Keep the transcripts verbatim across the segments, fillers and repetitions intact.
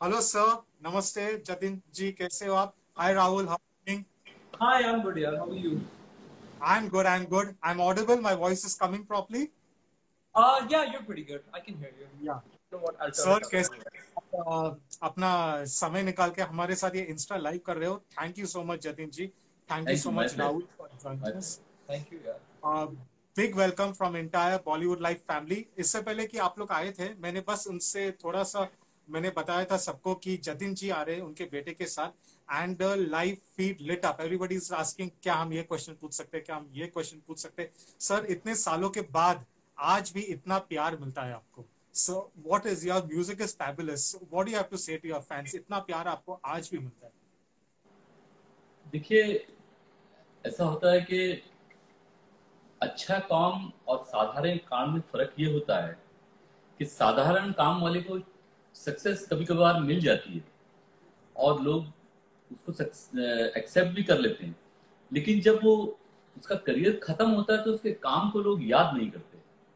Hello sir, नमस्ते। जतिन जी कैसे हो आप? Hi Rahul, how are you? Hi, I'm good, yaar. How are you? I am good, I am good. I am audible, my voice is coming properly? Uh, yeah, you're pretty good. I can hear you. या You know what? I'll turn sir, it up कैसे anyway. आप, अ, अपना समय निकाल के हमारे साथ ये इंस्टा लाइव कर रहे हो? Thank you so much Jatin ji. Thank you Thank so you. My much pleasure. Rahul for My joining us. pleasure. Thank you, yaar. Big welcome from entire Bollywood life family. इससे पहले कि आप लोग आए थे, मैंने बस उनसे थोड़ा सा मैंने बताया था सबको कि जतिन जी आ रहे हैं उनके बेटे के साथ। And live feed lit up, everybody is asking क्या हम ये क्वेश्चन पूछ सकते हैं, क्या हम ये क्वेश्चन पूछ सकते हैं। सर, इतने सालों के बाद आज भी इतना प्यार मिलता है आपको। So what is your music is fabulous, what do you have to say to your fans? इतना प्यार आपको आज भी मिलता है। देखिए, ऐसा होता है कि अच्छा काम और साधारण काम में फर्क ये होता है कि साधारण काम वाले को सक्सेस कभी कभार मिल जाती है और लोग उसको एक्सेप्ट भी कर लेते हैं। लेकिन जब वो उसका करियर खत्म होता है तो उसके काम को लोग याद नहीं करते।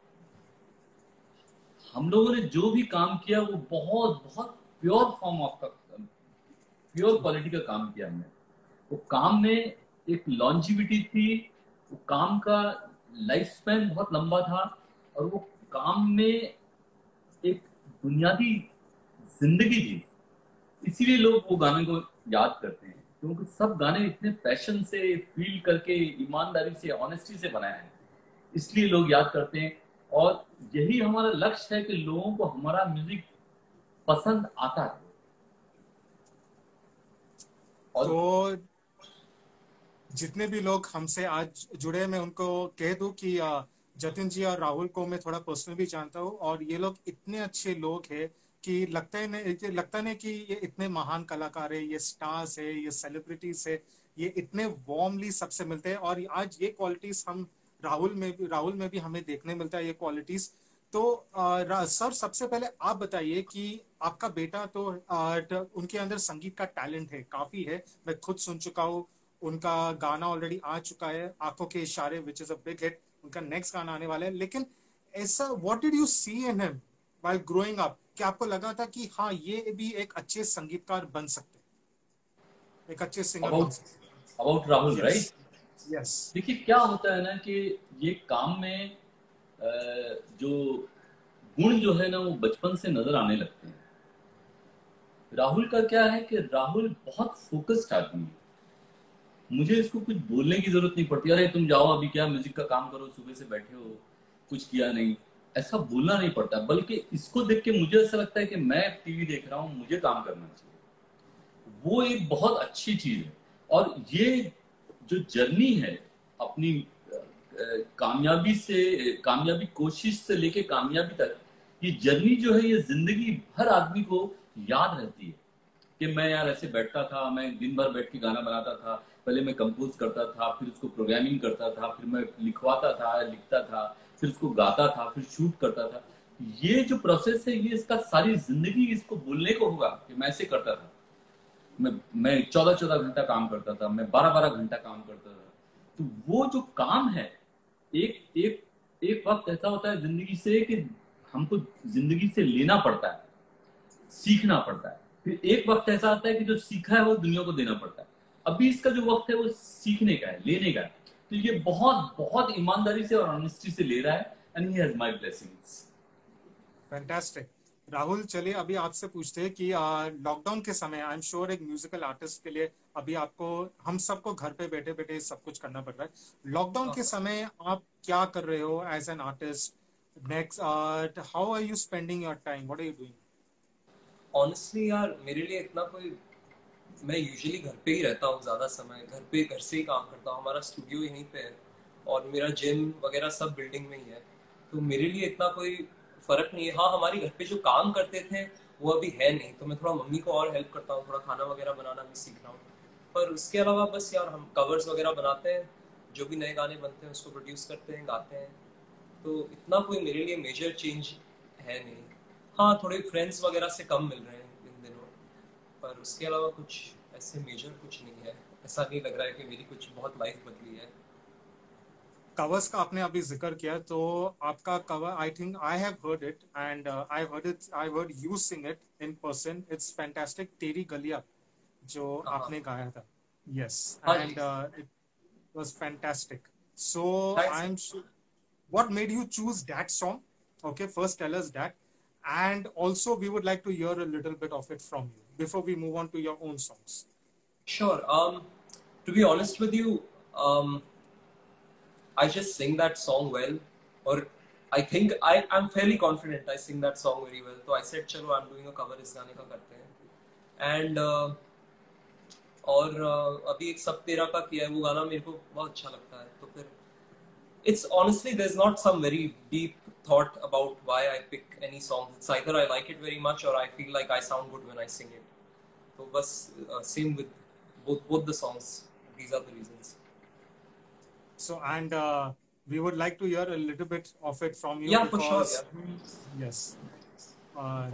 हम लोगों ने जो भी काम किया वो बहुत बहुत pure form of pure quality का काम किया हमने। वो काम में एक लॉन्जिविटी थी। वो काम का लाइफ स्पैन बहुत लंबा था और वो काम में एक बुनियादी जिंदगी थी। इसीलिए लोग वो गाने को याद करते हैं, क्योंकि सब गाने इतने पैशन से फील करके ईमानदारी से ऑनेस्टी से बनाए हैं, इसलिए लोग याद करते हैं। और यही हमारा लक्ष्य है कि लोगों को हमारा म्यूजिक पसंद आता है। और तो जितने भी लोग हमसे आज जुड़े, मैं उनको कह दूं कि अ, जतिन जी और राहुल को मैं थोड़ा पर्सनली भी जानता हूँ, और ये लोग इतने अच्छे लोग हैं कि लगता है नहीं कि लगता नहीं कि ये इतने महान कलाकार है, ये स्टार्स है, ये सेलिब्रिटीज है। ये इतने वार्मली सबसे मिलते हैं, और आज ये क्वालिटीज हम राहुल में भी राहुल में भी हमें देखने मिलता है, ये क्वालिटीज। तो अ, रा- सर, सबसे पहले आप बताइए कि आपका बेटा तो अ, ट- उनके अंदर संगीत का टैलेंट है, काफी है। मैं खुद सुन चुका हूँ, उनका गाना ऑलरेडी आ चुका है, आंखों के इशारे, which is a big hit. उनका नेक्स्ट गाना आने वाला है। लेकिन ऐसा what did you see in him while growing up, कि आपको लगा था कि हाँ, ये भी एक अच्छे संगीतकार बन सकते हैं, एक अच्छे सिंगर बन अबाउट सकते अबाउट राहुल, हैं? Yes, right? यस। देखिए, क्या होता है ना कि ये काम में अ, जो गुण जो है ना वो बचपन से नजर आने लगते हैं। राहुल का क्या है कि राहुल बहुत फोकस्ड आदमी है। मुझे इसको कुछ बोलने की जरूरत नहीं पड़ती, अरे तुम जाओ अभी क्या म्यूजिक का काम करो, सुबह से बैठे हो कुछ किया नहीं, ऐसा बोलना नहीं पड़ता। बल्कि इसको देख के मुझे ऐसा लगता है कि मैं टीवी देख रहा हूँ, मुझे काम करना चाहिए। वो एक बहुत अच्छी चीज है। और ये जो जर्नी है अपनी अ, अ, कामयाबी से कामयाबी कोशिश से लेके कामयाबी तक, ये जर्नी जो है ये जिंदगी भर आदमी को याद रहती है। कि मैं यार ऐसे बैठता था, मैं दिन भर बैठ के गाना बनाता था। पहले मैं कंपोज करता था, फिर उसको प्रोग्रामिंग करता था, फिर मैं लिखवाता था, लिखता था, फिर उसको गाता था, फिर शूट करता था। ये जो प्रोसेस है ये इसका सारी जिंदगी इसको बोलने को होगा कि मैं ऐसे करता था। मैं मैं चौदह चौदह घंटा काम करता था, मैं बारह बारह घंटा काम करता था। तो वो जो काम है, एक एक एक वक्त ऐसा होता है जिंदगी से कि हमको जिंदगी से लेना पड़ता है, सीखना पड़ता है। फिर एक वक्त ऐसा आता है कि जो सीखा है वो दुनिया को देना पड़ता है। अभी इसका जो वक्त है वो सीखने का है, लेने का है। तो ये बहुत बहुत ईमानदारी से और ऑनेस्टी से ले रहा है, and he has my blessings. Fantastic. Rahul, चलिए अभी आपसे पूछते हैं कि लॉकडाउन के समय, आई एम श्योर एक म्यूजिकल आर्टिस्ट के लिए अभी आपको, हम सबको घर पे बैठे बैठे सब कुछ करना पड़ रहा है। लॉकडाउन के समय आप क्या कर रहे हो as an artist? Next, how are you spending your time, what are you doing? Honestly यार, मेरे लिए इतना कोई, मैं यूजुअली घर पे ही रहता हूँ ज़्यादा समय। घर पे घर से ही काम करता हूँ, हमारा स्टूडियो यहीं पे है और मेरा जिम वगैरह सब बिल्डिंग में ही है। तो मेरे लिए इतना कोई फ़र्क नहीं है। हाँ, हमारी घर पे जो काम करते थे वो अभी है नहीं, तो मैं थोड़ा मम्मी को और हेल्प करता हूँ, थोड़ा खाना वगैरह बनाना भी सीख रहा हूँ। पर उसके अलावा बस यार, हम कवर्स वगैरह बनाते हैं, जो भी नए गाने बनते हैं उसको प्रोड्यूस करते हैं, गाते हैं। तो इतना कोई मेरे लिए मेजर चेंज है नहीं। हाँ, थोड़े फ्रेंड्स वगैरह से कम मिल रहे हैं इन दिनों, पर उसके अलावा कुछ ऐसे मेजर कुछ नहीं है। ऐसा नहीं लग रहा है कि मेरी कुछ बहुत लाइफ बदली है। कवर्स का आपने अभी जिक्र किया, तो आपका cover I think I have heard it and I heard it I heard you sing it in person, it's fantastic, तेरी गलियां जो हाँ आपने गाया था. यस, हाँ जी, and it was fantastic. So thanks. I am, what made you choose that song? Okay, first tell us that, and also we would like to hear a little bit of it from you before we move on to your own songs. Sure. Um, to be honest with you, um, I just sing that song well, or I think I I'm fairly confident I sing that song very well. So I said, चलो I'm doing a cover इस गाने का करते हैं. And uh, और uh, अभी एक सब तेरा का किया है, वो गाना मेरे को बहुत अच्छा लगता है. तो फिर it's honestly there's not some very deep thought about why I pick any songs. It's either I like it very much or I feel like I sound good when I sing it. So बस uh, same with both both the songs. These are the reasons. So, and uh, we would like to hear a little bit of it from you, Yeah, for sure. because Yeah. yes, uh,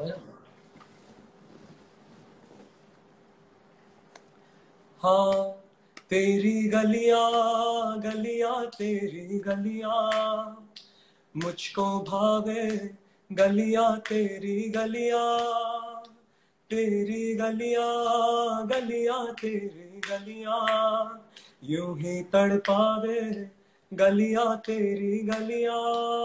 हाँ, तेरी गलियां गलियां तेरी गलियां मुझको भावे, गलियां तेरी गलियां तेरी गलियां गलियां तेरी गलियां यूं ही तड़पावे, गलियां तेरी गलियां.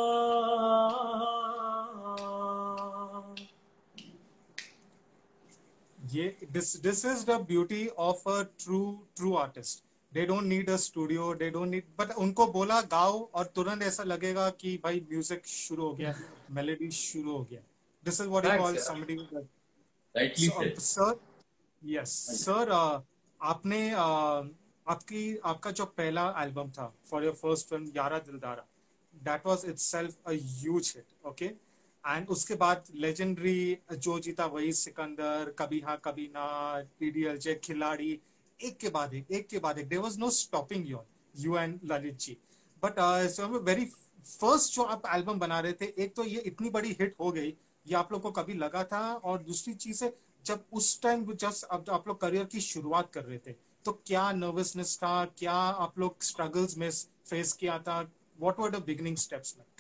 ये this this is the beauty of a true true artist. They don't need a studio, they don't need, but उनको बोला गाओ और तुरंत ऐसा लगेगा कि भाई म्यूजिक शुरू हो गया, मेलोडी शुरू हो गया. This is what he Thanks, calls yeah. somebody that, Rightly so, said. sir. Yes sir, आपने uh, आपकी आपका जो पहला एल्बम था for your first film Yaara Dildaara, that was itself a huge hit. Okay, and उसके बाद लेजेंडरी जो जीता वही सिकंदर, कभी हाँ कभी ना, टीडीएलजे, खिलाड़ी, एक के बाद एक एक के बाद एक, there was no stopping you you and Lalit ji. But very first जो आप एल्बम बना रहे थे, एक तो ये इतनी बड़ी हिट हो गई, ये आप लोग को कभी लगा था? और दूसरी चीज है, जब उस टाइम जस्ट अब आप लोग करियर की शुरुआत कर रहे थे, तो क्या नर्वसनेस था, क्या आप लोग स्ट्रगल्स में फेस किया था? What were the beginning steps like?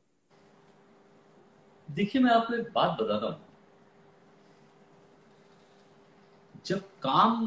देखिए, मैं आपको एक बात बताता हूँ. जब काम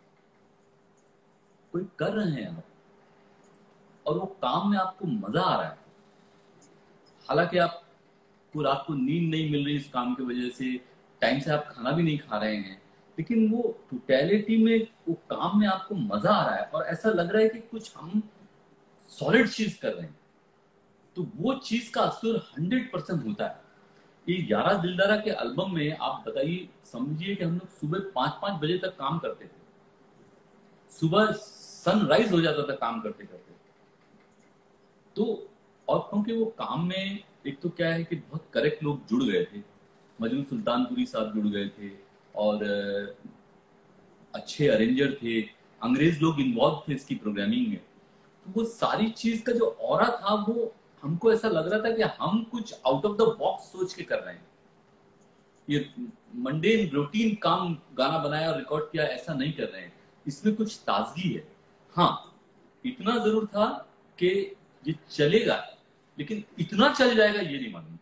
कोई कर रहे हैं आप, और वो काम में आपको मजा आ रहा है, हालांकि आपको रात को नींद नहीं मिल रही इस काम की वजह से, टाइम से आप खाना भी नहीं खा रहे हैं, लेकिन वो टोटलिटी में वो काम में आपको मजा आ रहा है और ऐसा लग रहा है कि कुछ हम सॉलिड चीज कर रहे हैं, तो वो चीज का असर हंड्रेड परसेंट होता है. ये यारा दिलदारा के एल्बम में आप बताइए, समझिए कि हम लोग सुबह पांच पांच बजे तक काम करते थे, सुबह सनराइज हो जाता था काम करते करते. तो और क्योंकि वो काम में एक तो क्या है कि बहुत करेक्ट लोग जुड़ गए थे, मजनू सुल्तानपुरी साहब जुड़ गए थे, और अच्छे अरेंजर थे, अंग्रेज लोग इन्वॉल्व थे इसकी प्रोग्रामिंग में. तो वो सारी चीज का जो ऑरा था, वो हमको ऐसा लग रहा था कि हम कुछ आउट ऑफ द बॉक्स सोच के कर रहे हैं. ये मंडेन रूटीन काम गाना बनाया और रिकॉर्ड किया ऐसा नहीं कर रहे हैं, इसमें कुछ ताजगी है. हाँ, इतना जरूर था कि ये चलेगा, लेकिन इतना चल जाएगा ये नहीं मालूम.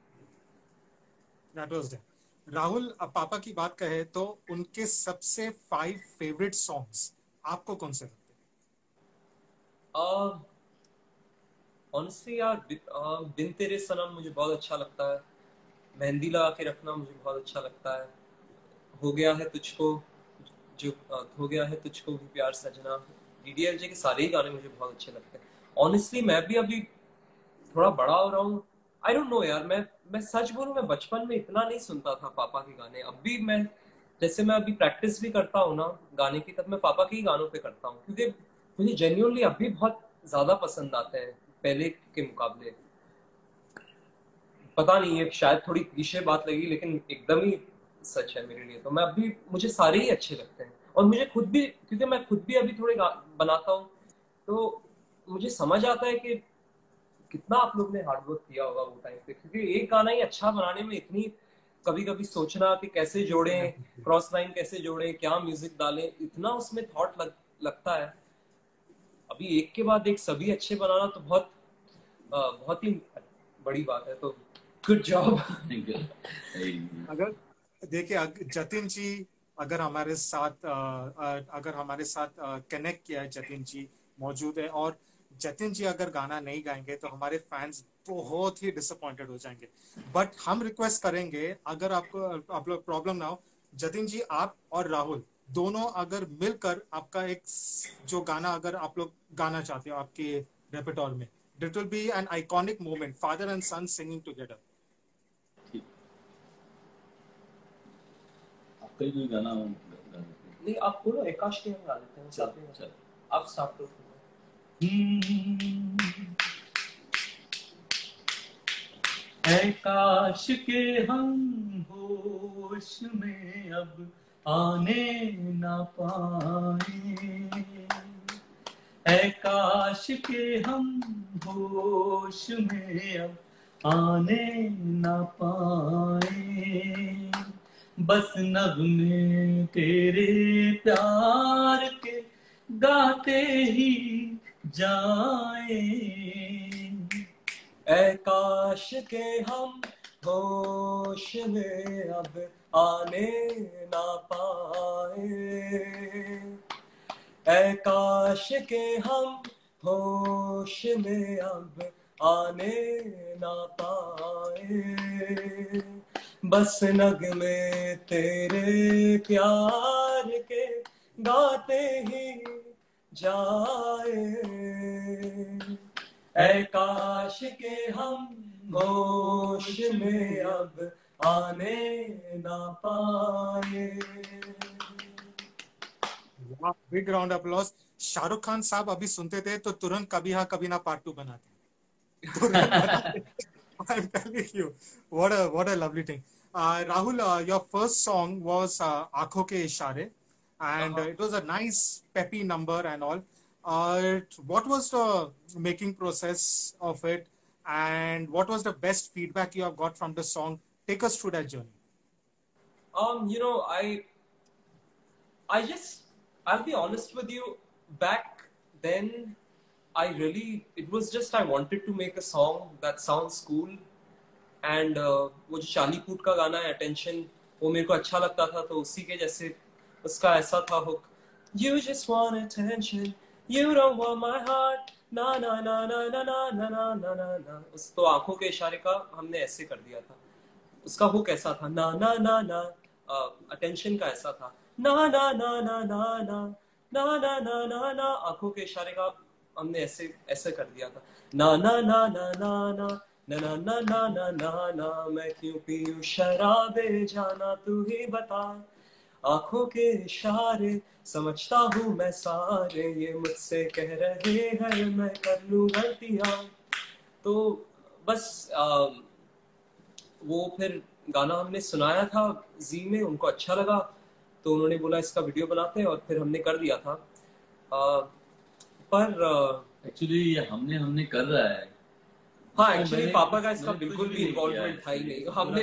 That was there. राहुल, अब पापा की बात कहे तो उनके सबसे फाइव फेवरेट सॉन्ग्स आपको कौन से लगते हैं? ऑनेस्टली यार, बिन तेरे सनम मुझे बहुत अच्छा लगता है, मेहंदी लगा के रखना मुझे बहुत अच्छा लगता है, हो गया है तुझको, जो हो गया है तुझको भी प्यार सजना, डीडीएलजे के सारे ही गाने मुझे बहुत अच्छे लगते हैं. ऑनेस्टली मैं भी अभी थोड़ा बड़ा हो रहा हूँ. आई डोंट नो यार, मैं मैं सच बोलूं, मैं बचपन में इतना नहीं सुनता था पापा के गाने. अब भी मैं, जैसे मैं अभी प्रैक्टिस भी करता हूँ ना गाने की, तब मैं पापा के ही गानों पे करता हूँ, क्योंकि मुझे जेन्युइनली अभी बहुत ज्यादा पसंद आते हैं पहले के मुकाबले. पता नहीं, ये शायद थोड़ी क्लीशे बात लगी, लेकिन एकदम ही सच है मेरे लिए. तो मैं अभी, मुझे सारे ही अच्छे लगते हैं, और मुझे खुद भी, क्योंकि मैं खुद भी अभी थोड़े बनाता हूँ, तो मुझे समझ आता है कि कितना आप लोग ने हार्ड वर्क किया होगा वो टाइम पे, क्योंकि एक गाना ही अच्छा बनाने में इतनी कभी कभी सोचना कि कैसे जोड़ें, क्रॉस लाइन कैसे जोड़ें, क्या म्यूजिक डालें, इतना उसमें थॉट लग, लगता है. अभी एक के बाद एक सभी अच्छे बनाना तो बहुत बहुत ही बड़ी बात है, तो गुड जॉब। अगर देखिए जतिन जी अगर हमारे साथ अगर हमारे साथ कनेक्ट किया है, जतिन जी मौजूद है, और जतिन जी अगर गाना नहीं गाएंगे तो हमारे फैंस बहुत ही डिसअपॉइंटेड हो जाएंगे। बट हम रिक्वेस्ट करेंगे, अगर आपको आप लोग प्रॉब्लम ना हो, जतिन जी आप और राहुल दोनों अगर मिलकर आपका एक जो गाना अगर आप लोग गाना चाहते हो आपके रेpertoire में, it will be an iconic moment, father and son singing together. कोई कोई गाना नहीं, आप बोलो, आकाश के हम गा लेते हैं साथ में। चल आप स्टार्ट करो। ऐ काश के हम होश में अब आने ना पाए, ऐ काश के हम होश में अब आने ना पाए, बस नगमे तेरे प्यार के गाते ही जाए, ऐ काश के हम होश में अब आने ना पाए, ऐ काश के हम होश में अब आने ना पाए, बस नगमे तेरे प्यार के गाते ही जाए, ऐ काश के हम होश में अब आने ना पाए। Big round of applause. Shah Rukh Khan साहब अभी सुनते थे तो तुरंत कभी हाँ कभी ना पार्ट टू बनाते, तुरंत बनाते। I'm telling you, what a what a lovely thing. Uh, Rahul, uh, your first song was uh, "Aankhon ke Ishare," and uh, it was a nice peppy number and all. Uh, what was the making process of it, and what was the best feedback you have got from the song? Take us through that journey. Um, you know, I, I just, I'll be honest with you. Back then, I really, it was just I wanted to make a song that sounds cool, and uh, वो जो चाली foot का गाना है Attention, वो मेरे को अच्छा लगता था, तो उसी के जैसे उसका ऐसा था hook. You just want attention, you don't want my heart, na na na na na na na na na na na. उस तो आंखों के इशारे का हमने ऐसे कर दिया था. उसका हुक ऐसा था, ना ना ना ना. अटेंशन का ऐसा था, ना ना ना ना ना ना ना ना ना ना ना. आंखों के इशारे का हमने ऐसे ऐसे कर दिया था, ना ना ना ना ना ना ना ना ना ना ना ना. मैं क्यों पीऊं शराबे जाना तू ही बता, आंखों के इशारे समझता हूँ मैं सारे, ये मुझसे कह रहे हैं मैं कर लूं गलतियां. तो बस आ, वो फिर गाना हमने सुनाया था जी में, उनको अच्छा लगा, तो उन्होंने बोला इसका वीडियो बनाते हैं, और फिर हमने कर दिया था. आ, पर एक्चुअली हमने हमने कर रहा है. हाँ, एक्चुअली पापा का इसका बिल्कुल भी इन्वॉल्वमेंट था ही नहीं. हमने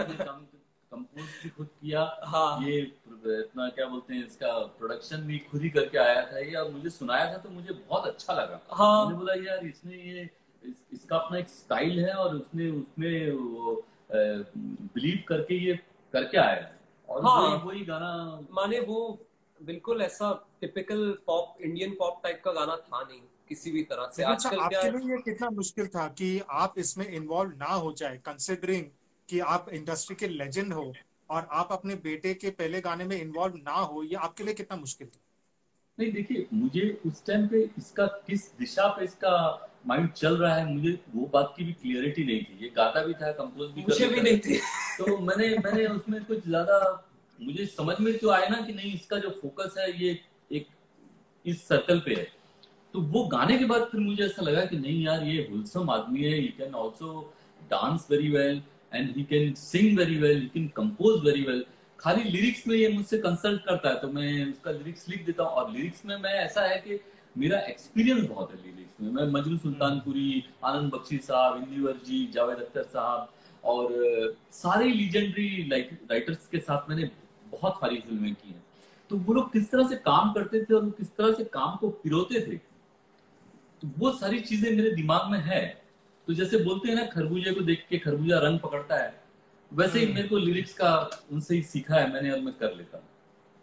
कंपोज भी खुद किया. हाँ, ये इतना क्या बोलते हैं, इसका प्रोडक्शन भी खुद ही करके आया था ये, और मुझे सुनाया था तो मुझे बहुत अच्छा लगा. हाँ, मैंने बोला यार इसने ये इस, इसका अपना एक स्टाइल है, और उसने उसमें वो बिलीव करके ये करके आया है. और हाँ, वही वही गाना माने वो बिल्कुल ऐसा typical pop, Indian pop type का गाना था नहीं किसी भी तरह से. आजकल आपके लिए ये कितना मुश्किल था कि आप इसमें इन्वॉल्व ना हो जाए, कंसिडरिंग कि आप इंडस्ट्री के लेजेंड हो और आप अपने बेटे के पहले गाने में इन्वॉल्व ना हो, ये आपके लिए कितना मुश्किल था? नहीं देखिए, मुझे उस टाइम पे इसका किस दिशा पे इसका माइंड चल रहा है, मुझे वो बात की भी क्लियरिटी नहीं थी. ये गाता भी था, कंपोज भी मुझे भी नहीं थी. तो मैंने मैंने उसमें कुछ ज्यादा मुझे समझ में तो आया ना कि नहीं, इसका जो फोकस है ये एक इस सर्कल पे है. तो वो गाने के बाद फिर मुझे ऐसा लगा कि नहीं यार, ये होलसम आदमी है, he can also dance very well and he can sing very well, he can compose very well. खाली लिरिक्स में ये मुझसे कंसल्ट करता है तो मैं उसका लिरिक्स लिख देता हूँ. और लिरिक्स में मैं ऐसा है कि मेरा एक्सपीरियंस बहुत है लिरिक्स में. मैं मजनू सुल्तानपुरी, आनंद बख्शी साहब, इंदिवर जी, जावेद अख्तर साहब और सारे लीजेंडरी लाइक राइटर्स के साथ मैंने बहुत सारी फिल्में की हैं. तो वो लोग किस तरह से काम करते थे और वो किस तरह से काम को पिरोते थे, तो वो सारी चीजें मेरे दिमाग में है. तो जैसे बोलते हैं ना खरबूजे को देख के खरबूजा रंग पकड़ता है, वैसे ही मेरे को लिरिक्स का उनसे ही सीखा है मैंने और मैं कर लेता हूँ।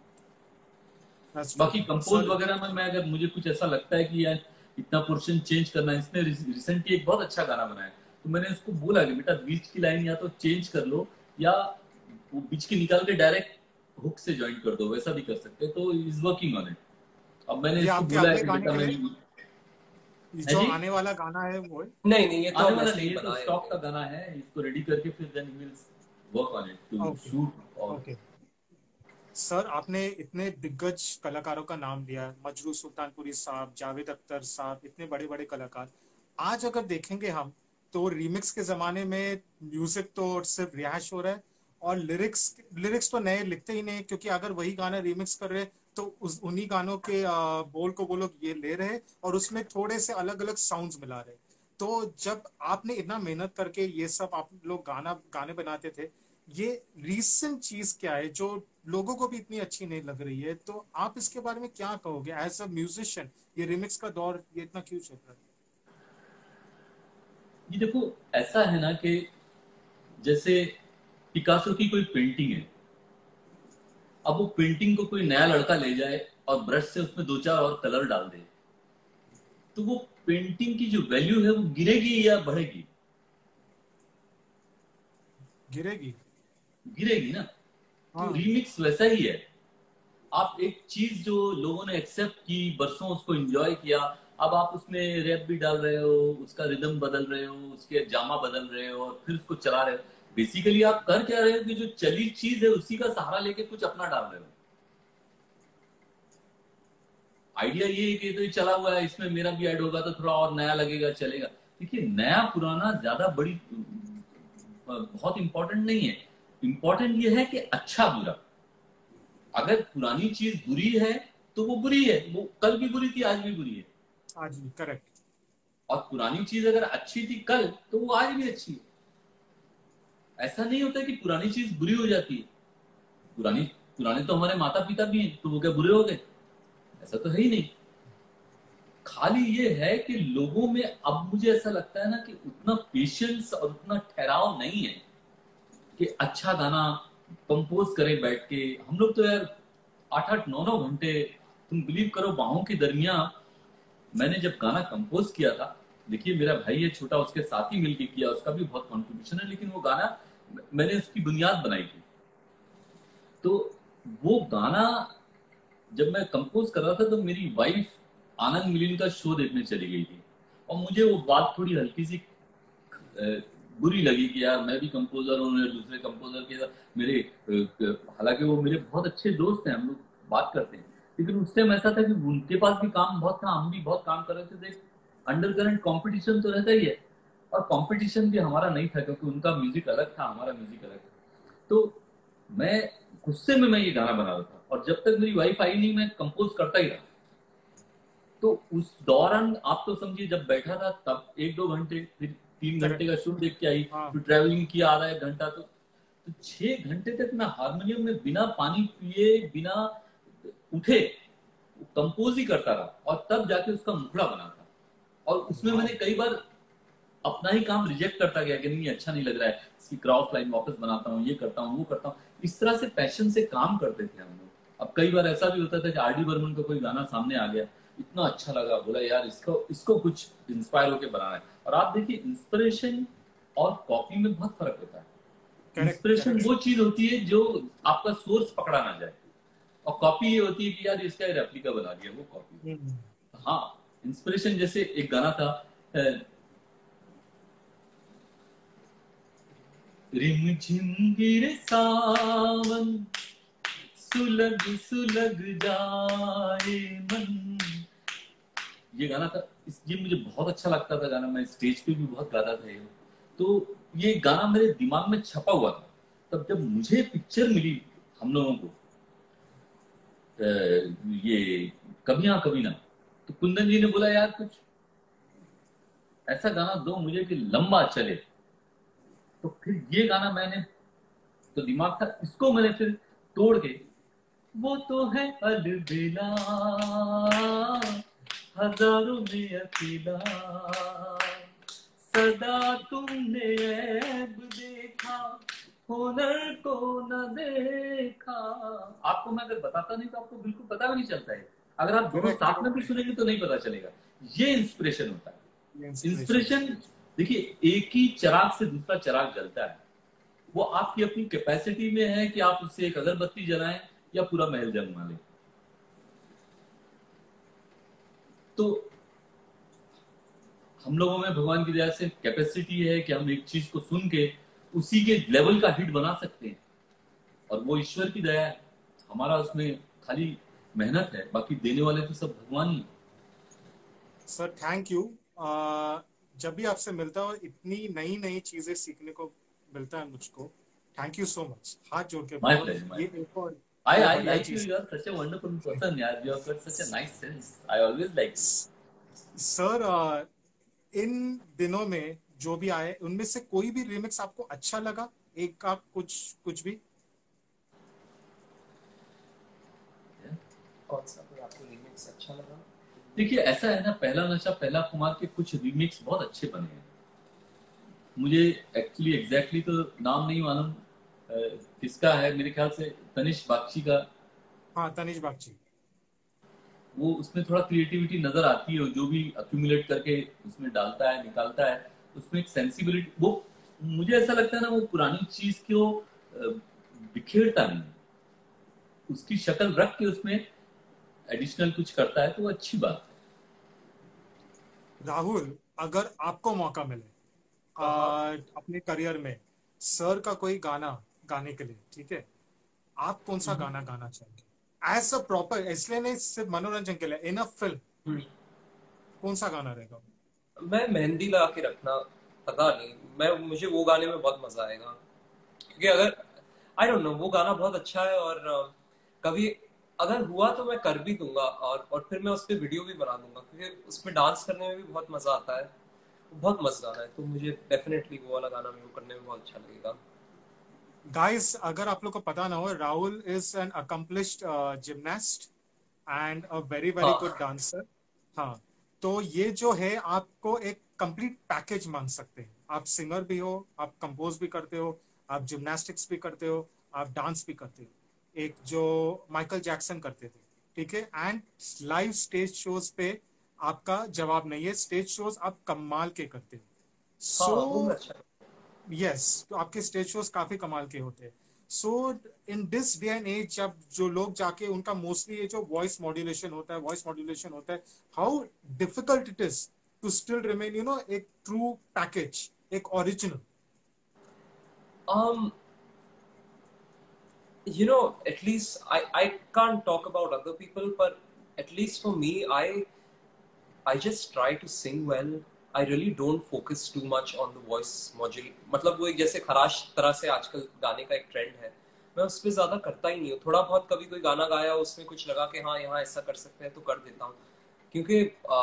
बाकी कंपोज वगैरह में मैं अगर मुझे कुछ ऐसा लगता है कि यार इतना पोर्शन चेंज करना है, इसने रिसेंटली एक बहुत अच्छा गाना बनाया तो मैंने इसको बोला कि बेटा बीच की लाइन या तो चेंज कर लो या वो बीच की निकाल के डायरेक्ट हुक से ज्वाइन कर दो, वैसा भी कर सकते हैं, तो इज वर्किंग ऑन इट। अब मैंने इसको बोला है कि बेटा मैं जो आने वाला गाना है वो नहीं नहीं ये तो आने वाला नहीं, ये तो स्टॉक का गाना है, इसको रेडी करके फिर then we will work on it to shoot. और सर आपने इतने दिग्गज कलाकारों का नाम लिया, मजरू सुल्तानपुरी साहब, जावेद अख्तर साहब, इतने बड़े बड़े कलाकार। आज अगर देखेंगे हम तो रिमिक्स के जमाने में म्यूजिक तो सिर्फ रिहाइश हो रहा है और लिरिक्स लिरिक्स तो नए लिखते ही नहीं, क्योंकि अगर वही गाना रिमिक्स कर रहे तो उस उन्हीं गानों के आ, बोल को वो लोग ये ले रहे और उसमें थोड़े से अलग अलग साउंड्स मिला रहे। तो जब आपने इतना मेहनत करके ये सब आप लोग गाना गाने बनाते थे, ये रीसेंट चीज क्या है जो लोगों को भी इतनी अच्छी नहीं लग रही है, तो आप इसके बारे में क्या कहोगे एज अ म्यूजिशियन? ये रिमिक्स का दौर ये इतना क्यों चल रहा है? ये देखो ऐसा है ना कि जैसे पिकासो की कोई पेंटिंग है, अब वो पेंटिंग को कोई नया लड़का ले जाए और ब्रश से उसमें दो चार और कलर डाल दे तो वो पेंटिंग की जो वैल्यू है वो गिरेगी या बढ़ेगी? गिरेगी। गिरेगी ना। हाँ। तो रीमिक्स वैसा ही है। आप एक चीज जो लोगों ने एक्सेप्ट की, बरसों उसको एंजॉय किया, अब आप उसमें रैप भी डाल रहे हो, उसका रिदम बदल रहे हो, उसके जामा बदल रहे हो और फिर उसको चला रहे हो। बेसिकली आप कर क्या रहे हो कि जो चली चीज है उसी का सहारा लेके कुछ अपना डाल रहे हो। आइडिया ये है कि तो ये चला हुआ है, इसमें मेरा भी ऐड होगा तो थोड़ा और नया लगेगा, चलेगा। देखिए नया पुराना ज्यादा बड़ी बहुत इंपॉर्टेंट नहीं है, इंपॉर्टेंट ये है कि अच्छा बुरा। अगर पुरानी चीज बुरी है तो वो बुरी है, वो कल भी बुरी थी आज भी बुरी है। आज भी करेक्ट। और पुरानी चीज अगर अच्छी थी कल तो वो आज भी अच्छी है। ऐसा नहीं होता कि पुरानी चीज बुरी हो जाती है। पुरानी पुराने तो हमारे माता पिता भी हैं, तो वो क्या बुरे हो गए? ऐसा तो है ही नहीं। खाली ये है कि लोगों में अब मुझे ऐसा लगता है ना कि उतना पेशेंस और उतना ठहराव नहीं है कि अच्छा गाना कंपोज करें बैठ के। हम लोग तो यार आठ आठ नौ नौ घंटे, तुम बिलीव करो, बाहों के दरमियान मैंने जब गाना कंपोज किया था, देखिए मेरा भाई है छोटा, उसके साथ ही मिलके किया, उसका भी बहुत कंट्रीब्यूशन है, लेकिन वो गाना मैंने उसकी बुनियाद बनाई थी। तो वो गाना जब मैं कंपोज कर रहा था तो मेरी वाइफ आनंद मिलिन का शो देखने चली गई थी और मुझे वो बात थोड़ी हल्की सी बुरी लगी कि यार मैं भी कंपोजर हूँ, दूसरे कंपोजर के साथ मेरे, हालांकि वो मेरे बहुत अच्छे दोस्त हैं, हम लोग बात करते हैं, लेकिन उस टाइम ऐसा था कि उनके पास भी काम बहुत था, हम भी बहुत काम कर रहे थे। देख अंडर करंट कॉम्पिटिशन तो रहता ही है, और कॉम्पिटिशन भी हमारा नहीं था क्योंकि उनका म्यूजिक अलग था, हमारा म्यूजिक अलग था। तो मैं गुस्से में मैं ये गाना बना रहा था और जब तक मेरी वाइफ आई नहीं मैं कंपोज करता ही रहा। तो उस दौरान आप तो समझिए जब बैठा था तब एक दो घंटे, फिर तीन घंटे का शो देख के आई, फिर ट्रैवलिंग किया आधा एक घंटा, तो, तो छह घंटे तक मैं हारमोनियम में बिना पानी पिए बिना उठे कंपोज ही करता रहा और तब जाके उसका मुखड़ा बना था। और उसमें मैंने कई बार अपना ही काम रिजेक्ट करता गया कि नहीं अच्छा नहीं लग रहा है, इसकी क्रॉस लाइन वापस बनाता हूँ, ये करता हूँ वो करता हूँ। इस तरह से पैशन से काम करते थे हम लोग। अब कई बार ऐसा भी होता था कि आर डी बर्मन का कोई गाना सामने आ गया, इतना अच्छा लगा, बोला यार इसको इसको कुछ इंस्पायर होकर बनाना है। और आप देखिए इंस्पिरेशन और कॉपी में बहुत फर्क होता है। इंस्पिरेशन वो चीज होती है जो आपका सोर्स पकड़ा ना जाए, और कॉपी ये होती है कि यार इसका रेप्लिका बना दिया, वो कॉपी। हाँ इंस्पिरेशन, जैसे एक गाना था रिम झिम गिरे सावन सुलग सुलग जाए मन, ये गाना था। ये मुझे बहुत अच्छा लगता था गाना, मैं स्टेज पे भी बहुत गाता था ये। तो ये गाना मेरे दिमाग में छपा हुआ था। तब जब मुझे पिक्चर मिली हम लोगों को ये कभी हाँ कभी ना, तो कुंदन जी ने बोला यार कुछ ऐसा गाना दो मुझे कि लंबा चले। तो फिर ये गाना मैंने, तो दिमाग था, इसको मैंने फिर तोड़ के, वो तो है अलबेला हजारों में अकेला सदा तुमने ऐब देखा, हुनर को न देखा। आपको मैं अगर बताता नहीं तो आपको बिल्कुल पता भी नहीं चलता है। अगर आप दोनों साथ में भी सुनेंगे तो नहीं पता चलेगा। ये इंस्पिरेशन होता है। इंस्पिरेशन देखिए, एक ही चिराग से दूसरा चिराग जलता है। वो आपकी अपनी कैपेसिटी में है कि आप उससे एक अगरबत्ती जलाएं या पूरा महल जलवा लें। तो हम लोगों में भगवान की दया से कैपेसिटी है कि हम एक चीज को सुन के उसी के लेवल का हिट बना सकते हैं, और वो ईश्वर की दया है। हमारा उसमें खाली मेहनत है, बाकी देने वाले तो सब भगवान ही। Sir thank you. जब भी आपसे मिलता हो इतनी नई नई चीजें सीखने को मिलता है मुझको। थैंक यू सो मच, हाथ जोड़ के माय बहुत। प्लेजर। ये एक और I I बढ़िया like you. चीज। You are such a wonderful person, यार. You have got such a nice sense. I always like you. Sir इन दिनों में जो भी आए उनमें से कोई भी रिमिक्स आपको अच्छा लगा? एक आप कुछ कुछ भी? कौन सा कोई आपको रीमिक्स अच्छा लगा? देखिए ऐसा है ना, पहला नशा पहला कुमार के कुछ रीमिक्स बहुत अच्छे बने हैं। मुझे एक्चुअली एग्जैक्टली तो नाम नहीं मालूम किसका है, मेरे ख्याल से तनिष बागची का। हाँ, तनिष बागची। वो उसमें थोड़ा क्रिएटिविटी नजर आती है, जो भी अक्यूमुलेट करके उसमें डालता है निकालता है, उसमें एक सेंसिबिलिटी। वो मुझे ऐसा लगता है ना, वो पुरानी चीज को बिखेरता नहीं, उसकी शक्ल रख के उसमें एडिशनल कुछ करता है, तो वो अच्छी बात है। राहुल, अगर आपको मौका मिले आ, अपने करियर में सर का कोई गाना गाने के लिए, ठीक है, आप कौन सा गाना गाना चाहेंगे? एज अ प्रॉपर, इसलिए नहीं सिर्फ मनोरंजन के लिए, इन अ फिल्म कौन सा गाना रहेगा? मैं मेहंदी लगा के रखना, पता नहीं, मैं मुझे वो गाने में बहुत मजा आएगा। क्योंकि अगर आई डोंट नो, वो गाना बहुत अच्छा है, और uh, कभी अगर हुआ तो मैं कर भी दूंगा, और और फिर मैं उस पर वीडियो भी बना दूंगा, क्योंकि उसमें डांस करने में भी बहुत मजा आता है। बहुत मजा गाना है, तो मुझे डेफिनेटली वो वाला गाना मेरे को करने में बहुत अच्छा लगेगा। गाइस, अगर आप लोग को पता ना हो, Rahul is an accomplished gymnast and a very very हाँ, गुड डांसर। हाँ, तो ये जो है आपको एक कंप्लीट पैकेज मान सकते हैं। आप सिंगर भी हो, आप कंपोज भी करते हो, आप जिमनास्टिक्स भी करते हो, आप डांस भी करते हो, एक जो माइकल जैक्सन करते थे, ठीक है। एंड लाइव स्टेज शोज पे आपका जवाब नहीं है, स्टेज शोज आप कमाल के करते हो। हाँ, सो वो मैं अच्छा। यस, तो आपके स्टेज शोज काफी कमाल के होते हैं। So in this day and age, जब जो लोग जाके उनका मोस्टली ये जो वॉइस मॉड्यूलेशन होता है वॉइस मॉड्यूलेशन होता है, how difficult it is to still remain you know एक ट्रू पैकेज, एक original. Um, you know, at least I I can't talk about other people, but at least for me, I I just try to sing well. I really don't focus too much on the voice module. मतलब वो एक जैसे खराश तरह से आजकल गाने का एक ट्रेंड है, मैं उस पर ज्यादा करता ही नहीं हूँ। थोड़ा बहुत कभी कोई गाना गाया, उसमें कुछ लगा कि हाँ यहाँ ऐसा कर सकते हैं, तो कर देता हूँ। क्योंकि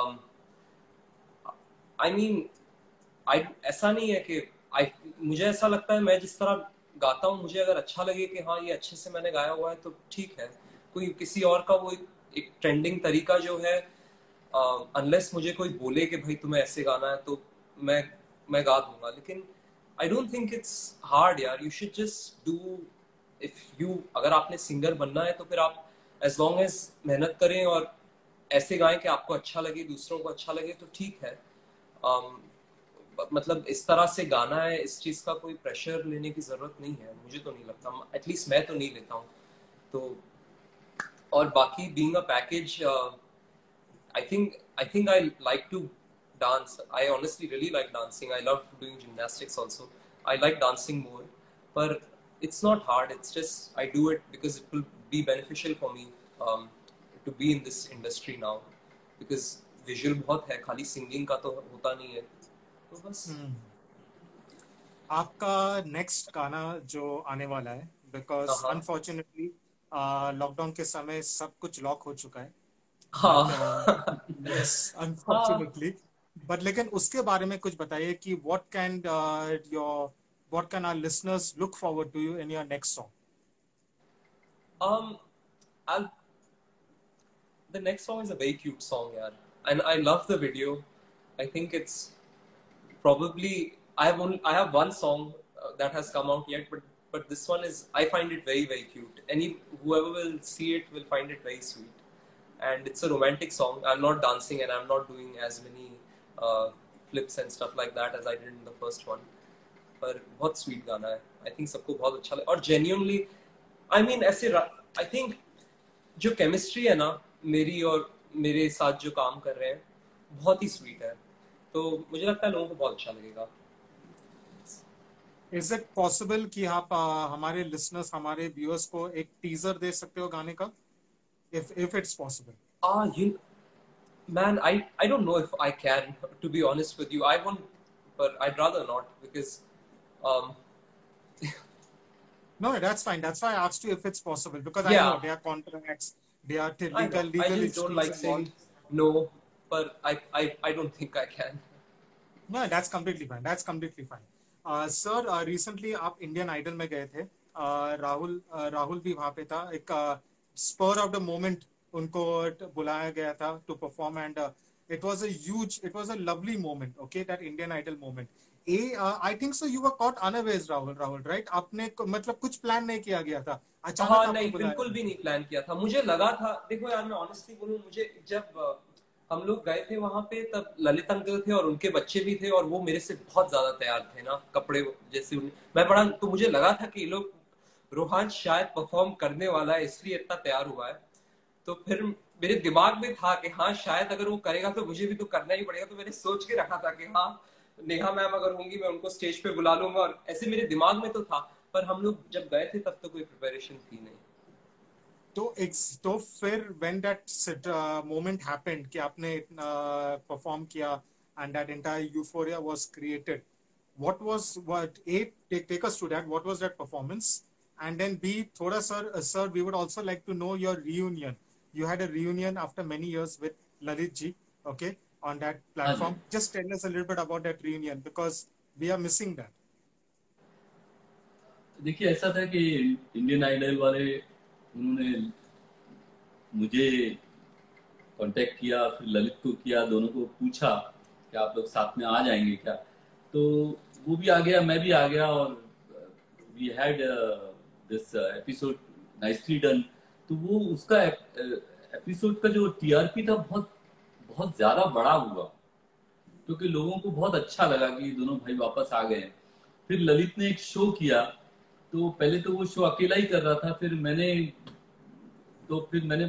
आई मीन आई ऐसा नहीं है कि आई मुझे ऐसा लगता है, मैं जिस तरह गाता हूँ, मुझे अगर अच्छा लगे कि हाँ ये अच्छे से मैंने गाया हुआ है, तो ठीक है। कोई किसी और का वो एक ट्रेंडिंग तरीका जो है, अनलेस uh, मुझे कोई बोले कि भाई तुम्हें ऐसे गाना है, तो मैं मैं गा दूंगा। लेकिन I don't think it's hard यार। You should just do, if you अगर आपने सिंगर बनना है तो फिर आप एज लॉन्ग एज मेहनत करें और ऐसे गाएं कि आपको अच्छा लगे, दूसरों को अच्छा लगे, तो ठीक है। um, मतलब इस तरह से गाना है, इस चीज का कोई प्रेशर लेने की जरूरत नहीं है, मुझे तो नहीं लगता। एटलीस्ट मैं तो नहीं लेता हूँ। तो और बाकी being a package, I think I think I like to dance. I honestly really like dancing. I love doing gymnastics also. I like dancing more, but it's not hard. It's just I do it because it will be beneficial for me um, to be in this industry now. Because visual बहुत है, खाली singing का तो होता नहीं है। तो बस आपका नेक्स्ट गाना जो आने वाला है, बिकॉज हाँ अनफॉर्चुनेटली लॉकडाउन के समय सब कुछ लॉक हो चुका है, बट हाँ यस हाँ। अनफॉर्चुनेटली, बट लेकिन उसके बारे में कुछ बताइए कि what can your what can our listeners look forward to you in your next song? Um, I'll the next song is a very cute song, yeah, and I love the video. I think it's probably I have only I have one song uh, that has come out yet, but but this one is, I find it very very cute. Any whoever will see it will find it very sweet, and it's a romantic song. I'm not dancing and I'm not doing as many uh, flips and stuff like that as I did in the first one. पर बहुत sweet गाना है. I think सबको बहुत अच्छा लगा. और genuinely I mean ऐसे आई थिंक जो केमिस्ट्री है ना मेरी और मेरे साथ जो काम कर रहे हैं बहुत ही स्वीट है, तो मुझे लगता है लोगों को बहुत अच्छा लगेगा. Is it possible कि आप uh, हमारे listeners, हमारे viewers को एक teaser दे सकते हो गाने का? If if it's possible. Ah, you man, I I don't know if I can, to be honest with you. I won't, but I'd rather not because um. No, that's fine. That's why I asked you if it's possible, because Yeah. I know there are contracts, there are t- I know. legal legal I just don't issues like saying involved. no, but I I I don't think I can. No, that's completely fine. That's completely fine. Uh, sir, uh, recently आप Indian Idol में गए थे. uh, Rahul uh, Rahul भी वहाँ पे था. एक spur of the moment उनको बुलाया गया था to perform, and it was a huge, it was a lovely moment. Okay, that Indian Idol moment. A I think so you were caught unawares, Rahul Rahul right? आपने मतलब कुछ प्लान नहीं किया गया था, अचानक हाँ आपको नहीं, बुलाया. बिल्कुल भी नहीं प्लान किया था. मुझे लगा था, देखो यार मैं ऑनेस्टली बोलूं, मुझे जब uh, हम लोग गए थे वहां पे तब ललित अंकल थे और उनके बच्चे भी थे और वो मेरे से बहुत ज्यादा तैयार थे ना, कपड़े जैसे उन्हें मैं बड़ा, तो मुझे लगा था कि ये लोग रोहान शायद परफॉर्म करने वाला है इसलिए इतना तैयार हुआ है. तो फिर मेरे दिमाग में था कि हाँ शायद अगर वो करेगा तो मुझे भी तो करना ही पड़ेगा. तो मैंने सोच के रखा था कि हाँ नेहा मैम अगर होंगी मैं उनको स्टेज पे बुला लूंगा, और ऐसे मेरे दिमाग में तो था. पर हम लोग जब गए थे तब तो कोई प्रिपरेशन थी नहीं. तो एक तो फिर when that uh, moment happened कि आपने परफॉर्म किया and that entire euphoria was created, what was what a take, take us to that, what was that performance? And then b thoda sir uh, sir we would also like to know your reunion. You had a reunion after many years with Lalit ji, okay, on that platform. हाँ. Just tell us a little bit about that reunion because we are missing that. देखिए ऐसा था कि Indian idol वाले उन्होंने मुझे contact किया, फिर ललित को किया, दोनों को पूछा कि आप लोग साथ में आ जाएंगे क्या. तो वो भी आ गया, मैं भी आ गया, और we had this episode nicely done. तो वो उसका एपिसोड का जो टीआरपी था बहुत बहुत ज्यादा बड़ा हुआ, क्योंकि लोगों को बहुत अच्छा लगा कि दोनों भाई वापस आ गए. फिर ललित ने एक शो किया, तो पहले तो वो शो अकेला ही कर रहा था, फिर मैंने तो फिर मैंने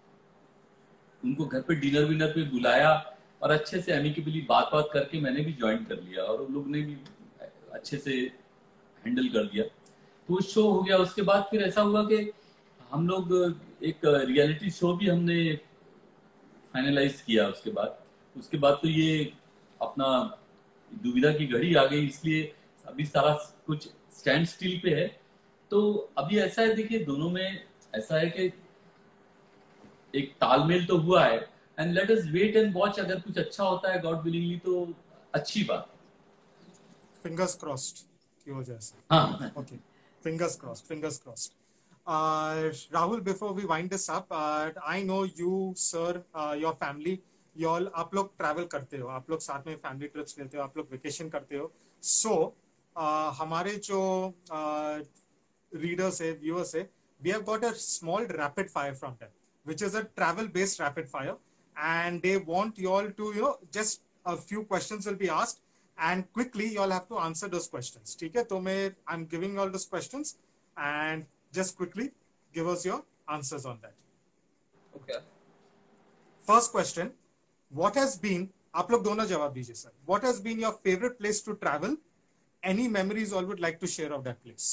उनको घर पे डिनर विनर पे बुलाया और अच्छे से एमिकेबली बात बात करके मैंने भी ज्वाइन कर लिया, और उन लोग ने भी अच्छे से हैंडल कर दिया. तो वो शो हो गया. उसके बाद फिर ऐसा हुआ कि हम लोग एक रियलिटी शो भी हमने फाइनलाइज किया. उसके बाद उसके बाद तो ये अपना दुविधा की घड़ी आ गई, इसलिए अभी सारा कुछ स्टैंड स्टिल पे है. तो अभी ऐसा है, देखिए दोनों में ऐसा है कि एक तालमेल तो हुआ है, and let us wait and watch. अगर कुछ अच्छा होता है गॉड विलिंगली तो अच्छी बात. फिंगर्स क्रॉस्ड की वजह से. हाँ, okay, fingers crossed, fingers crossed. Rahul, before we wind this up, uh, I know you, sir, uh, your family, you all, आप लोग ट्रैवल करते हो, आप लोग साथ में फैमिली ट्रिप्स लेते हो, आप लोग वेकेशन करते हो. सो so, uh, हमारे जो रीडर्स uh, है, व्यूअर्स है, we have got a small rapid fire from them, which is a travel based rapid fire, and they want you all to, you know, just a few questions will be asked and quickly you all have to answer those questions. ठीक है, तो मैं I'm giving all those questions and just quickly give us your answers on that. Okay. First question, what has been, आप लोग दोनों जवाब दीजिए sir, what has been your favorite place to travel? Any memories all would like to share of that place?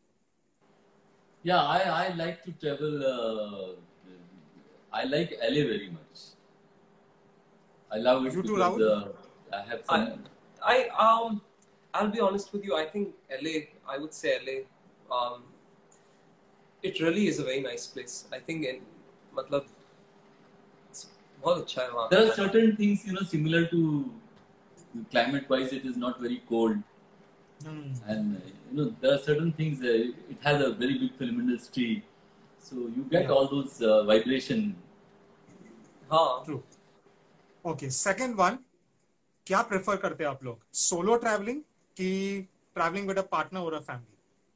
Yeah, I I like to travel. Uh, I like L A very much. I love it You too, because Rahul? uh, I have some. I, I um I'll be honest with you. I think L A. I would say L A. Um, it really is a very nice place. I think in मतलब बहुत अच्छा है वहाँ. There are certain things, you know, similar to climate wise. It is not very cold, Hmm. and uh, you know there are certain things. Uh, it has a very big film industry, so you get Yeah. all those uh, vibration. हाँ. True. Okay, second one, क्या prefer करते हैं आप लोग, solo travelling कि travelling with a partner और a family?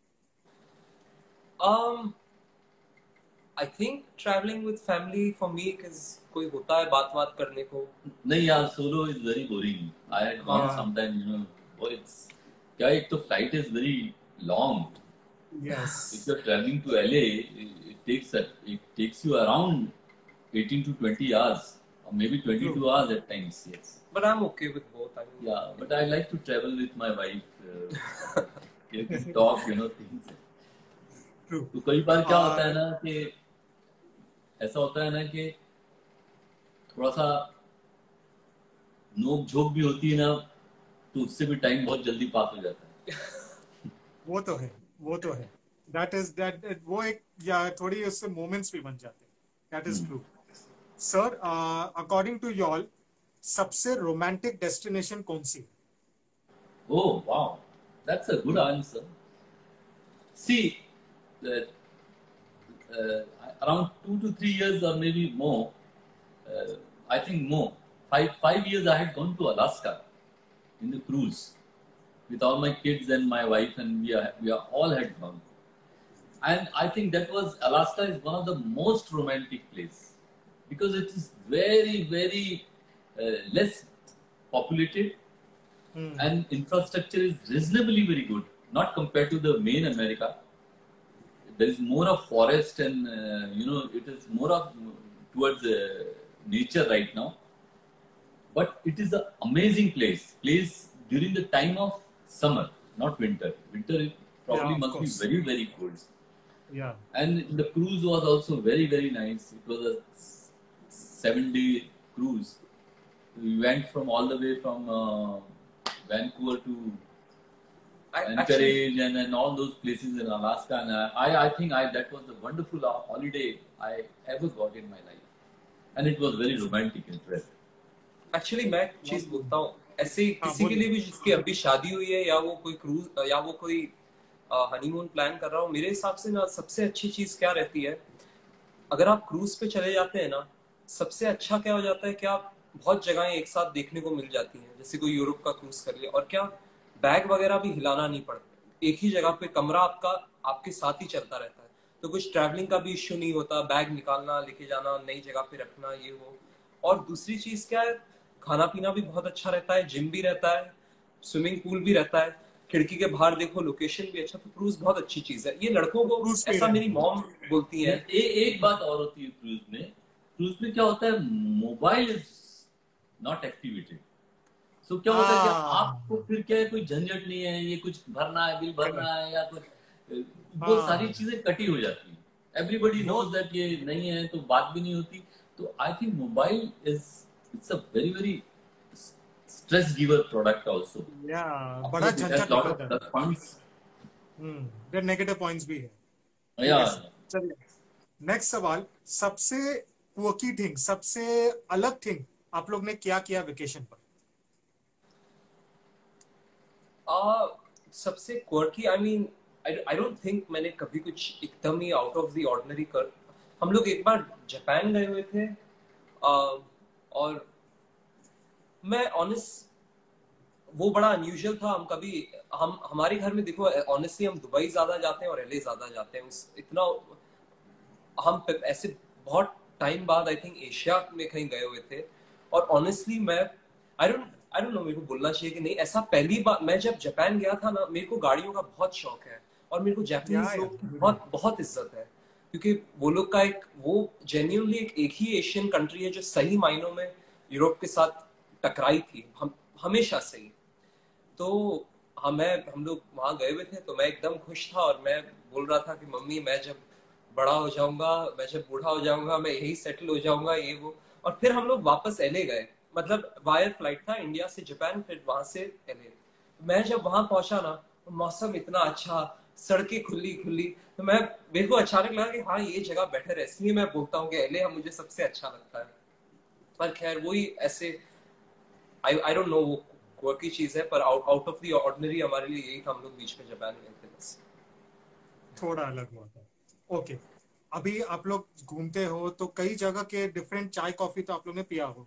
um I think traveling with family for me because कोई होता है बात बात करने को. नहीं यार, solo is very boring. I had gone हाँ. समटाइम, यू नो, वो इट्स क्या, एक तो flight is very long. Yes. If you're traveling to L A, it takes a, it takes you around eighteen to twenty hours, or maybe True. twenty-two hours at times. Yes. But I'm okay with both. I mean, Yeah, but I like to travel with my wife. Uh, we can talk, you know, things. True. तो कई बार क्या होता है और ना कि ऐसा होता है ना कि थोड़ा सा नोक झोंक भी होती है ना, तो उससे भी टाइम बहुत जल्दी पास हो जाता है. वो तो है, वो तो है. दैट इज दैट वो एक या थोड़ी उससे मोमेंट्स भी बन जाते हैं. That is true. Sir, according to y'all, सबसे रोमांटिक डेस्टिनेशन कौन सी है? Oh wow, that's a good answer. See, uh, uh, around two to three years or maybe more, uh, I think more, five five years I had gone to Alaska in the cruise with all my kids and my wife, and we are we are all had gone. And I think that was, Alaska is one of the most romantic place because it is very very uh, less populated. Hmm. And infrastructure is reasonably very good, not compared to the main America. There is more of forest, and uh, you know, it is more of towards uh, nature right now. But it is an amazing place. Place during the time of summer, not winter. Winter it probably Yeah, of must course. be very very cold. Yeah. And the cruise was also very very nice. It was a seven day cruise. We went from all the way from uh, Vancouver to I Anchorage, actually, and, and all those places in Alaska. And I, I think I, that was the wonderful holiday I ever got in my life. And it was very romantic in fact. actually मैं एक चीज बोलता हूँ. ऐसे हाँ, किसी के बोलिए. लिए भी जिसकी अभी शादी हुई है, या वो कोई क्रूज या वो कोई हनीमून प्लान कर रहा हो, मेरे हिसाब से ना सबसे अच्छी चीज क्या रहती है, अगर आप क्रूज पे चले जाते हैं ना, सबसे अच्छा क्या हो जाता है कि आप बहुत जगहें एक साथ देखने को मिल जाती हैं. जैसे कोई यूरोप का क्रूज कर लिया, और क्या बैग वगैरह भी हिलाना नहीं पड़ता. एक ही जगह पे कमरा आपका आपके साथ ही चलता रहता है, तो कुछ ट्रैवलिंग का भी इश्यू नहीं होता. बैग निकालना, लेके जाना, नई जगह पे रखना, ये वो. और दूसरी चीज क्या है, खाना पीना भी बहुत अच्छा रहता है, जिम भी रहता है, स्विमिंग पूल भी रहता है, खिड़की के बाहर देखो, लोकेशन भी अच्छा. तो क्रूज बहुत अच्छी चीज है. ये लड़कों को, क्रूज पे ऐसा रहना. मेरी मॉम बोलती है. ए, एक बात और होती है क्रूज में. क्रूज में क्या होता है, mobile is not activated. So क्या होता है कि आपको फिर क्या है, कोई झंझट नहीं है, ये कुछ भरना है, बिल भरना है या कुछ, वो सारी चीजें कटी हो जाती है. एवरीबडी नोज दैट ये नहीं है, तो बात भी नहीं होती. तो I think mobile is it's a very very stress giver product also. या बड़ा झंझट निकलता है. Points, hmm, there negative points भी है. या. चलिए, नेक्स्ट सवाल. सबसे क्वर्की थिंग, सबसे अलग थिंग आप लोग ने क्या किया वेकेशन पर? आ, सबसे quirky, I mean I don't think मैंने कभी कुछ एकदम ही आउट ऑफ द ऑर्डिनरी कर. हम लोग एक बार जापान गए हुए थे, आ, और मैं ऑनेस्ट, वो बड़ा अनयूजुअल था. हम कभी हम हमारे घर में देखो, ऑनेस्टली हम दुबई ज्यादा जाते हैं और एलए ज्यादा जाते हैं. उस इतना हम ऐसे बहुत टाइम बाद आई थिंक एशिया में कहीं गए हुए थे. और ऑनेस्टली मैं I don't I don't know मेरे को बोलना चाहिए कि नहीं, ऐसा पहली बार मैं जब जापान गया था ना, मेरे को गाड़ियों का बहुत शौक है, और मेरे को जापानीज लोग की बहुत बहुत इज्जत है, क्योंकि वो लोग का एक वो जेन्युइनली एक, एक ही एशियन कंट्री है जो सही मायनों में यूरोप के साथ टकराई थी, हम हमेशा से ही. तो हम मैं हम लोग वहां गए हुए थे, तो मैं एकदम खुश था, और मैं बोल रहा था कि मम्मी, मैं जब बड़ा हो जाऊंगा, मैं जब बूढ़ा हो जाऊंगा, मैं यही सेटल हो जाऊंगा, ये वो. और फिर हम लोग वापस एलए गए, मतलब वायर फ्लाइट था इंडिया से जापान, फिर वहां से एलए. मैं जब वहां पहुंचा ना, मौसम इतना अच्छा, सड़कें खुली खुली, तो मैं मेरे को अचानक लगा कि हाँ, ये जगह बेटर है. इसलिए मैं बोलता हूँ कि एलए मुझे सबसे अच्छा लगता है. पर खैर वही ऐसे आई आई डोंट नो वो क्वर्की चीज है, पर out out of the ordinary हमारे लिए यही था. हम लोग बीच में जापान गए थे, बस थोड़ा अलग हुआ था. ओके, अभी आप लोग घूमते हो तो कई जगह के डिफरेंट चाय कॉफी तो आप लोग ने पिया होगा.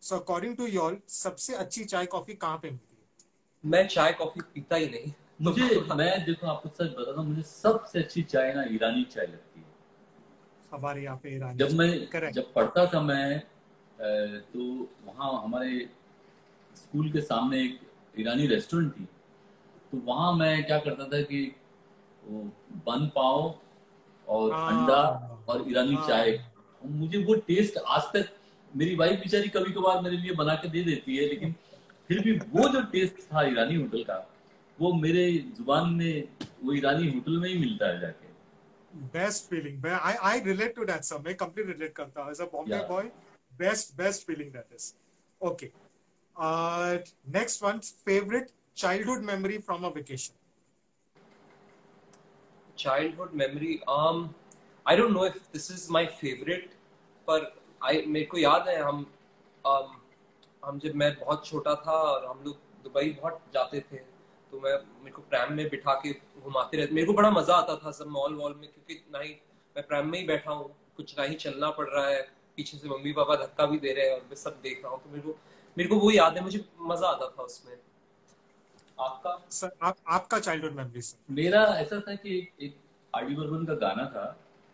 So according to y'all, सबसे अच्छी चाय कॉफी कहाँ पे मिलती है? मैं चाय कॉफी पीता ही नहीं। मुझे मैं देखो आपको सच बताता हूँ, मुझे सबसे अच्छी चाय ना ईरानी चाय लगती है। हमारे यहाँ पे ईरानी जब चाय, मैं करेक्ट। जब पढ़ता था मैं तो वहाँ हमारे स्कूल के सामने एक ईरानी रेस्टोरेंट थी, तो वहाँ मैं क्या करता था कि वो बन पाव और अंडा हाँ और ईरानी चाय, हाँ। मुझे वो टेस्ट आज तक, मेरी वाइफ बेचारी कभी कभार मेरे लिए बना के दे देती है, लेकिन फिर भी वो जो टेस्ट था ईरानी होटल का, वो मेरे जुबान में वो ईरानी होटल में ही मिलता है जाके। Best feeling, I I relate to that sir, मैं कंप्लीट रिलेट करता हूँ एज अ बॉम्बे या boy. Best best feeling that is. Okay, next one, favourite childhood memory from a vacation. childhood memory, um I don't know if this is my favorite, पर I मेरे को याद है हम um, हम जब मैं बहुत छोटा था और हम लोग दुबई बहुत जाते थे, तो मैं मेरे को प्रैम में बिठा के घुमाते रहते, मेरे को बड़ा मजा आता था सब मॉल वॉल में, क्योंकि ना ही मैं प्रैम में ही बैठा हूँ, कुछ ना ही चलना पड़ रहा है, पीछे से मम्मी पापा धक्का भी दे रहे हैं और मैं सब देख रहा हूँ, तो मेरे को मेरे को वो याद है, मुझे मजा आता था उसमें। आपका? सर आप, आपका चाइल्डहुड मेमोरी सर। मेरा ऐसा था कि एक, एक आर डी बर्मन का गाना था,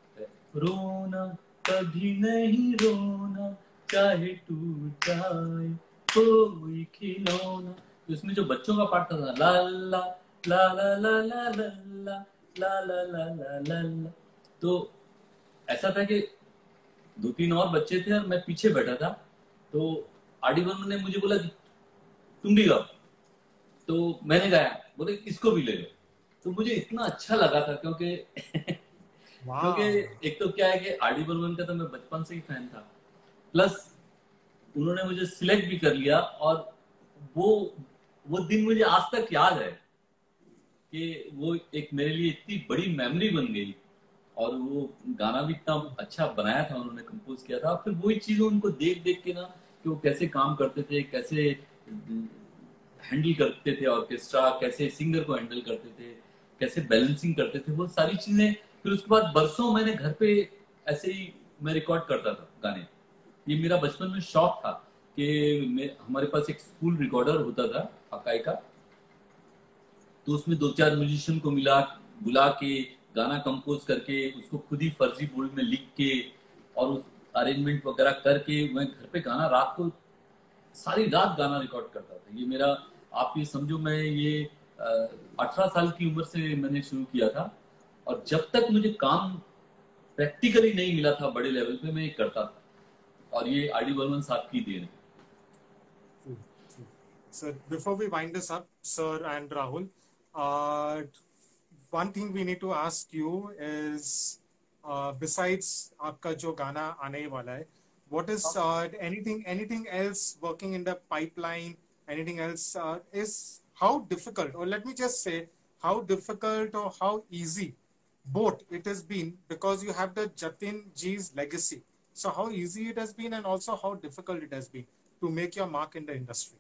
रोना कभी नहीं रोना चाहे टूट जाए कोई खिलौना, तो इसमें जो बच्चों का पार्ट था, ला ला ला ला ला ला ला ला ला ला ला ला ला ला, तो ऐसा था कि दो तीन और बच्चे थे और मैं पीछे बैठा था, तो आर डी बर्मन ने मुझे बोला कि तुम भी गाओ, तो मैंने गाया, बोले इसको भी ले लो, तो मुझे इतना अच्छा लगा था, क्योंकि क्योंकि एक तो क्या है कि आर डी बर्मन का तो मैं बचपन से ही फैन था, प्लस उन्होंने मुझे सिलेक्ट भी कर लिया, और वो वो दिन मुझे आज तक याद है कि वो एक मेरे लिए इतनी बड़ी मेमोरी बन गई, और वो गाना भी इतना अच्छा बनाया था, उन्होंने कंपोज किया था, फिर वही चीजें उनको देख देख के ना, कि वो कैसे काम करते थे, कैसे हैंडल करते थे ऑर्केस्ट्रा, कैसे सिंगर को हैंडल करते थे, कैसे बैलेंसिंग करते थे, वो सारी चीजें, फिर उसके बाद बरसों मैंने घर पे ऐसे ही मैं रिकॉर्ड करता था गाने। ये मेरा बचपन में शौक था कि मैं, हमारे पास एक स्कूल रिकॉर्डर होता था अकाई का, तो उसमें दो चार म्यूजिशियन को मिला बुला के गाना कंपोज करके उसको खुद ही फर्जी बोर्ड में लिख के और उस अरेंजमेंट वगैरह करके मैं घर पे गाना, रात को सारी रात गाना रिकॉर्ड करता था। ये मेरा, आप ये समझो, मैं ये अठारह साल की उम्र से मैंने शुरू किया था, और जब तक मुझे काम प्रैक्टिकली नहीं मिला था बड़े लेवल पे, मैं ये करता था, और ये आर डी बर्मन साहब की देन है। So before we wind this up, sir and Rahul, uh, one thing we need to ask you is, uh, besides आपका जो गाना आने वाला है, what is uh, anything anything else working in the pipeline? Anything else uh, is how difficult, or let me just say how difficult or how easy both it has been, because you have the Jatinji's legacy. So how easy it has been, and also how difficult it has been to make your mark in the industry.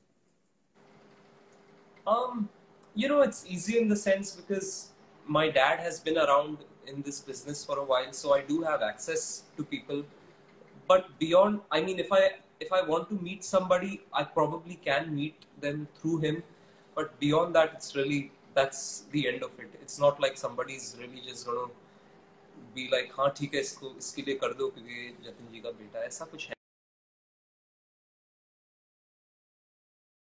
Um, you know, it's easy in the sense because my dad has been around in this business for a while, so I do have access to people. But beyond, I mean, if I if I want to meet somebody, I probably can meet them through him. But beyond that, it's really, that's the end of it. It's not like somebody's really just gonna be like, हाँ ठीक है, इसको इसके लिए कर दो क्योंकि जतिन जी का बेटा है, ऐसा कुछ है